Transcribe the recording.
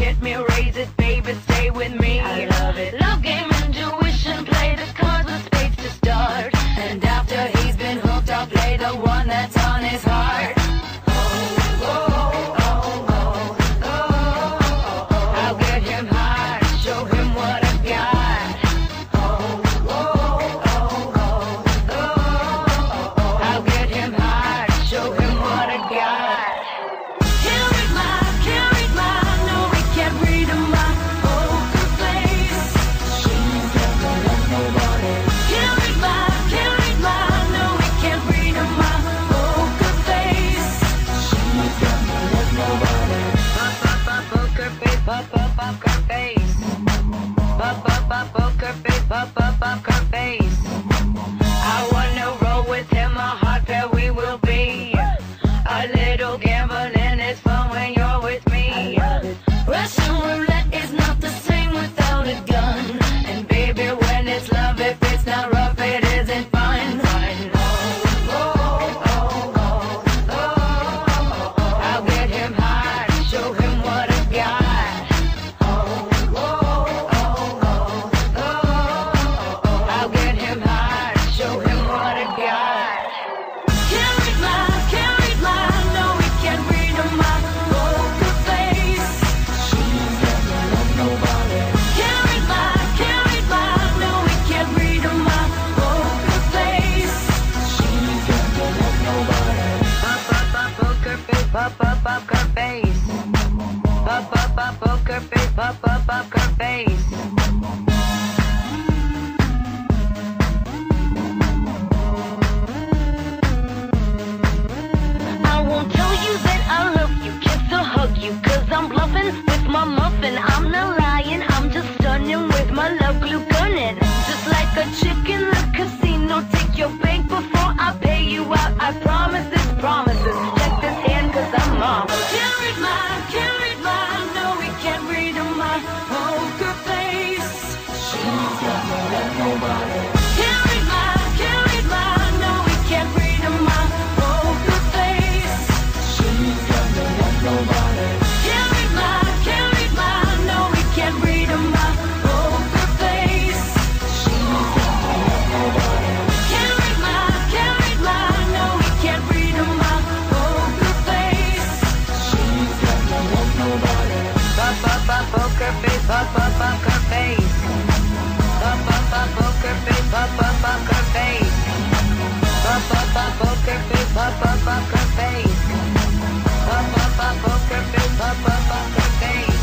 hit me, raise it, baby, stay with me. I love it. Love game, intuition, play the cards with spades to start. And after he's been hooked, I'll play the one that's on his heart. I'll get him high, show him what I got. I'll get him high, show him what I got. Can't read my, no, we can't read my poker face. She's never left nobody. Can't read my, no, we can't read my poker face. She's never left nobody. Poker face, poker face. Poker face, poker face. I wanna roll with him, a hot pair we will be. A little gambling is fun when you're with me. Russian roulette is not the same without a gun. And baby, when it's love, if it's not rough, it isn't fun. I'll get him high, show him what I got. I'll get him high, show him what I got. Can't read my, no, we can't read my poker face. She's never left nobody. Can't read my, no, we can't read my poker face. She's never left nobody. Poker face, poker face. Poker face, poker face. I won't tell you that I love you, kiss or hug you, 'cause I'm bluffing with my muffin. I'm not lying, I'm just stunning with my love glue gunning. Just like a chick in the casino, take your bank before I pay you out. I promise this promises. Check this hand 'cause I'm mom. Can't read my, no, we can't read my poker face. She's never left nobody. Can't read my, no, we can't read my poker face. She's never left nobody. Can't read my, no, we can't read my poker face. She's never left nobody. Can't read my, no, we can't read my poker face. She's never left nobody. Poker face, poker face. Poker face, poker face. Poker face, poker face. Poker face, poker face.